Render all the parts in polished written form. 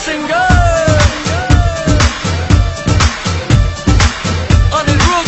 singer on the roof.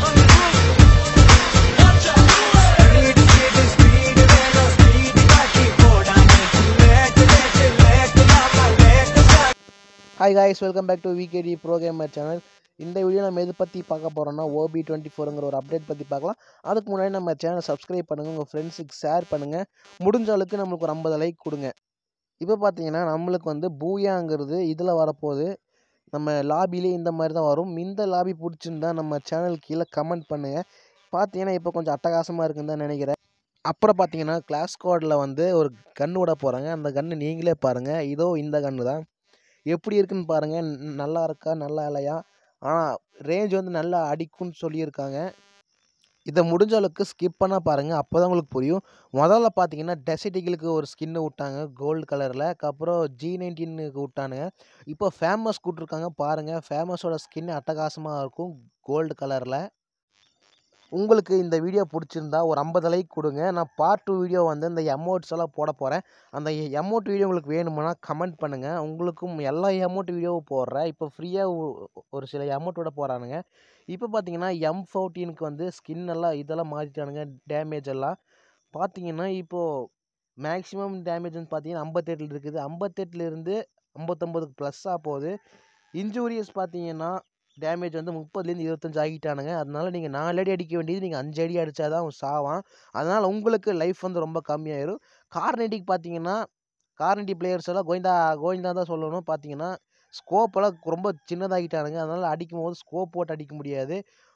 Hi guys, welcome back to VKD Pro Gamer channel. இந்த video நம்ம எது பற்றி பார்க்க போகிறோம்னா OB24ங்கிற ஒரு அப்டேட் பற்றி பார்க்கலாம். அதுக்கு முன்னாடி நம்ம சேனலை சப்ஸ்கிரைப் பண்ணுங்கள், உங்கள் ஃப்ரெண்ட்ஸுக்கு ஷேர் பண்ணுங்கள், முடிஞ்ச அளவுக்கு நம்மளுக்கு ஒரு 50 லைக் கொடுங்க. இப்போ பார்த்தீங்கன்னா நம்மளுக்கு வந்து பூயாங்கிறது இதில் வரப்போகுது. நம்ம லாபிலே இந்த மாதிரி தான் வரும். இந்த லாபி பிடிச்சிருந்தா நம்ம சேனல் கீழே கமெண்ட் பண்ணுங்கள். பார்த்தீங்கன்னா இப்போ கொஞ்சம் அட்டகாசமாக இருக்குன்னு தான் நினைக்கிறேன். அப்புறம் பார்த்தீங்கன்னா கிளாஸ் ஸ்குவாடில் வந்து ஒரு கன்று விட போகிறாங்க. அந்த கன்று நீங்களே பாருங்கள். இதோ இந்த கன்று தான். எப்படி இருக்குன்னு பாருங்கள். நல்லா இருக்கா நல்லா இல்லையா? ஆனால் ரேஞ்ச் வந்து நல்லா அடிக்கும்னு சொல்லியிருக்காங்க. இதை முடிஞ்ச அளவுக்கு ஸ்கிப் பண்ணால் பாருங்கள், அப்போ தான் உங்களுக்கு புரியும். முதல்ல பார்த்தீங்கன்னா டெசிட்டிகளுக்கு ஒரு ஸ்கின்னு விட்டாங்க கோல்டு கலரில். அப்புறம் G19க்கு விட்டானுங்க. இப்போ ஃபேமஸ் கூட்டிருக்காங்க பாருங்கள். ஃபேமஸோட ஸ்கின் அட்டகாசமாக இருக்கும் கோல்டு கலரில். உங்களுக்கு இந்த வீடியோ பிடிச்சிருந்தா ஒரு 50 லைக் கொடுங்க. நான் பார்ட் 2 வீடியோ வந்து இந்த எமோட்ஸ் எல்லாம் போட போகிறேன். அந்த எமோட் வீடியோ உங்களுக்கு வேணுமுன்னா கமெண்ட் பண்ணுங்கள். உங்களுக்கும் எல்லா எமோட் வீடியோவும் போடுறேன். இப்போ ஃப்ரீயாக ஒரு சில எமோட் விட போகிறானுங்க. இப்போ பார்த்தீங்கன்னா M14க்கு வந்து ஸ்கின் எல்லாம் இதெல்லாம் மாற்றிட்டானுங்க. டேமேஜ் எல்லாம் பார்த்தீங்கன்னா இப்போது மேக்ஸிமம் டேமேஜ்னு பார்த்தீங்கன்னா 58 இருக்குது. 58லேருந்து 59க்கு ப்ளஸ்ஸாக போகுது. இன்ஜூரியஸ் பார்த்தீங்கன்னா டேமேஜ் வந்து 30லேருந்து 25 ஆகிட்டானுங்க. அதனால நீங்கள் 4 அடி அடிக்க வேண்டியது நீங்கள் 5 அடி அடித்தா தான் அவன் சாவான். அதனால் உங்களுக்கு லைஃப் வந்து ரொம்ப கம்மியாயிரும். கார்னெட்டிக் பார்த்தீங்கன்னா கார்னெட்டி பிளேயர்ஸ் எல்லாம் கோவிந்தா தான் சொல்லணும். பார்த்தீங்கன்னா ஸ்கோப்பெல்லாம் ரொம்ப சின்னதாகிட்டானுங்க. அதனால் அடிக்கும் போது ஸ்கோப் போட்டு அடிக்க முடியாது.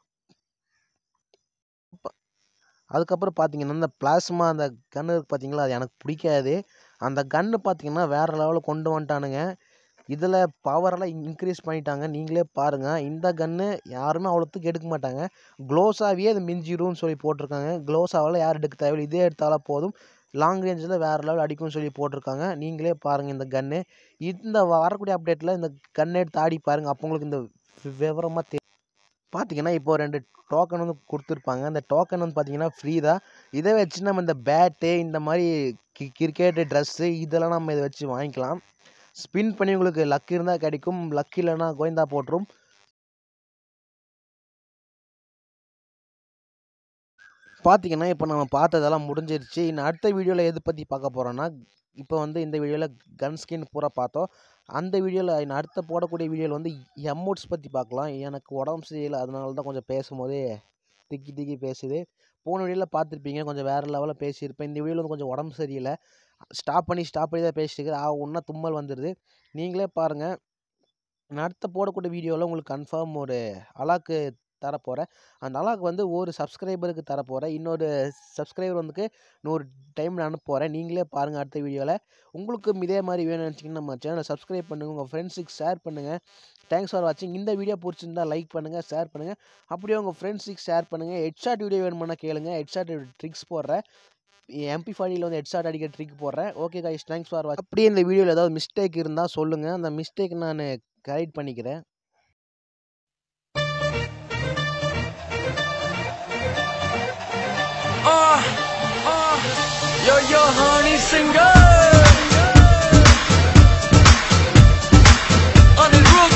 அதுக்கப்புறம் பார்த்தீங்கன்னா இந்த பிளாஸ்மா அந்த கன்று பார்த்தீங்களா, அது எனக்கு பிடிக்காது. அந்த கன்று பார்த்தீங்கன்னா வேறு லெவலில் கொண்டு வந்துட்டானுங்க. இதில் பவரெல்லாம் இன்க்ரீஸ் பண்ணிட்டாங்க. நீங்களே பாருங்கள். இந்த கன்று யாருமே அவ்வளோத்துக்கு எடுக்க மாட்டாங்க. க்ளோஸாகவே அது மிஞ்சிரும்னு சொல்லி போட்டிருக்காங்க. க்ளோஸாவில் யார் எடுக்க தேவையில்லை, இதே எடுத்தாலும் போதும். லாங் ரேஞ்சில் வேறு லெவல் அடிக்கும்னு சொல்லி போட்டிருக்காங்க. நீங்களே பாருங்கள் இந்த கன்று. இந்த வரக்கூடிய அப்டேட்டில் இந்த கன்னை எடுத்து ஆடி பாருங்கள். அப்போ உங்களுக்கு இந்த விவரமாக தெரியும். பார்த்தீங்கன்னா இப்போ 2 டோக்கன் வந்து கொடுத்துருப்பாங்க. அந்த டோக்கன் வந்து பார்த்தீங்கன்னா ஃப்ரீ தான். இதை வச்சு நம்ம இந்த பேட்டு இந்த மாதிரி கிரிக்கெட்டு ட்ரெஸ்ஸு இதெல்லாம் நம்ம இதை வச்சு வாங்கிக்கலாம். ஸ்பின் பண்ணி உங்களுக்கு லக் இருந்தால் கிடைக்கும், லக் இல்லைன்னா கோவிந்தா போட்டுரும். பார்த்தீங்கன்னா இப்போ நம்ம பார்த்ததெல்லாம் முடிஞ்சிருச்சு. இன்னும் அடுத்த வீடியோவில் எது பற்றி பார்க்க போகிறோன்னா, இப்போ வந்து இந்த வீடியோவில் கன் ஸ்கின் பூரா பார்த்தோம். அந்த வீடியோவில் இன்னும் அடுத்த போடக்கூடிய வீடியோவில் வந்து எமோட்ஸ் பற்றி பார்க்கலாம். எனக்கு உடம்பு சரியில்லை, அதனால தான் கொஞ்சம் பேசும்போதே திக்கி பேசுது. போன வீடியோவில் பார்த்துருப்பீங்க, கொஞ்சம் வேறு லெவலில் பேசியிருப்பேன். இந்த வீடியோவில் வந்து கொஞ்சம் உடம்பு சரியில்லை. ஸ்டாப் பண்ணி தான் பேசிட்டு ஒன்றா தும்மல் வந்துடுது. நீங்களே பாருங்கள். நான் அடுத்த போடக்கூடிய வீடியோவில் உங்களுக்கு கன்ஃபார்ம் ஒரு அலாக்கு தரப்போகிறேன். அந்த அலாக்கு வந்து ஒரு சப்ஸ்கிரைபருக்கு தரப்போகிறேன். இன்னொரு சப்ஸ்கிரைபர் வந்துக்கு 100 டைமில் அனுப்ப போகிறேன். நீங்களே பாருங்கள் அடுத்த வீடியோவில். உங்களுக்கும் இதே மாதிரி வேணும்னு நினச்சிங்கன்னா நம்ம சேனலை சப்ஸ்கிரைப் பண்ணுங்கள், உங்கள் ஃப்ரெண்ட்ஸுக்கு ஷேர் பண்ணுங்கள். தேங்க்ஸ் ஃபார் வாட்சிங். இந்த வீடியோ பிடிச்சிருந்தா லைக் பண்ணுங்கள், ஷேர் பண்ணுங்கள். அப்படியே உங்கள் ஃப்ரெண்ட்ஸுக்கு ஷேர் பண்ணுங்கள். ஹெட்ஷாட் வீடியோ வேணுமுன்னா கேளுங்க. ஹெட்ஷாட் ட்ரிக்ஸ் போடுறேன். MP40 வந்து ஹெட்ஷாட் அடிக்க ட்ரிக் போடுறேன். ஓகே கைஸ், தேங்க்ஸ் ஃபார் வாட்சிங். அப்படியே இந்த வீடியோவில் ஏதாவது மிஸ்டேக் இருந்தால் சொல்லுங்கள். அந்த மிஸ்டேக் நான் கரெக்ட் பண்ணிக்கிறேன். Yo honey singer on the roof.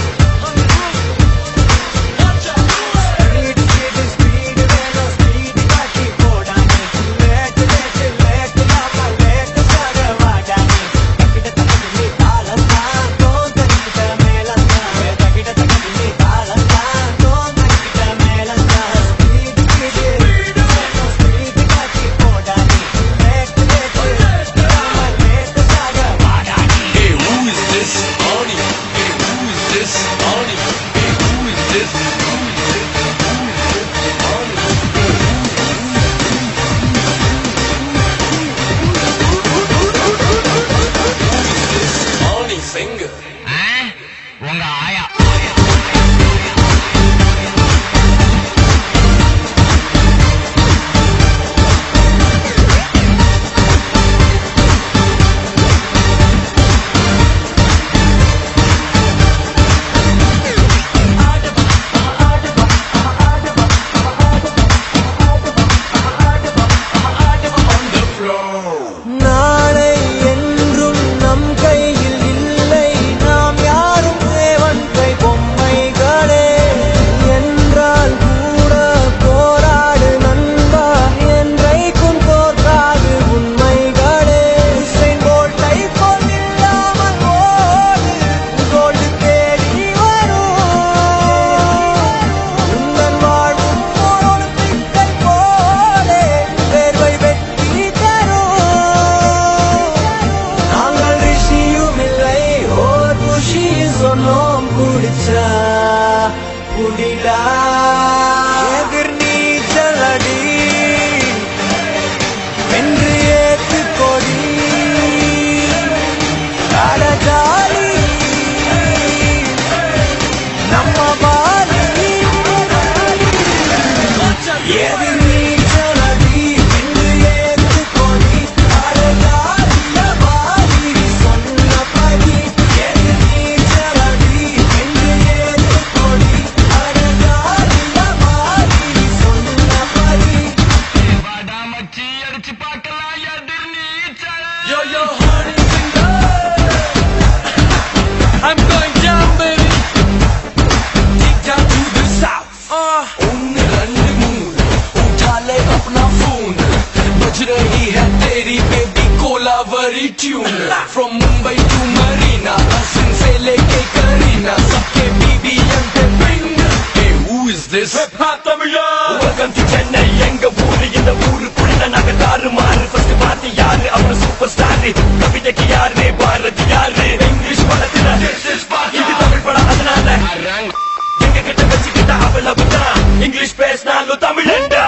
tune. From Mumbai to Marina, Hassan se leke Karina, sabke BBM pe bring. Hey, who is this? Hip Hop Tamila. Welcome to Chennai, enga ooru inda ooru kulla naga daru maaru. First paati yaaru apna superstar, kavitha ki yaaru bharat yaaru. English padathila this is Baki, idu Tamil pada adanala enga kitta vechikita avalavudha. English pesnalu Tamilanda.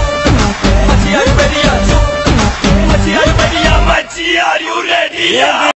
Are you ready?